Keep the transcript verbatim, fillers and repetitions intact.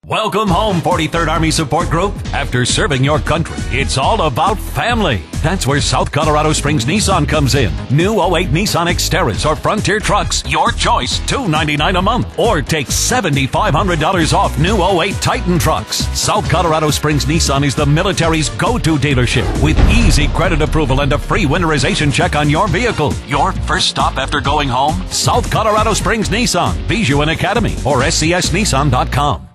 Welcome home, forty-third Army Support Group. After serving your country, it's all about family. That's where South Colorado Springs Nissan comes in. New oh eight Nissan Xterras or Frontier trucks, your choice, two hundred ninety-nine dollars a month. Or take seven thousand five hundred dollars off new oh eight Titan trucks. South Colorado Springs Nissan is the military's go-to dealership with easy credit approval and a free winterization check on your vehicle. Your first stop after going home? South Colorado Springs Nissan, Bijou and Academy, or S C S nissan dot com.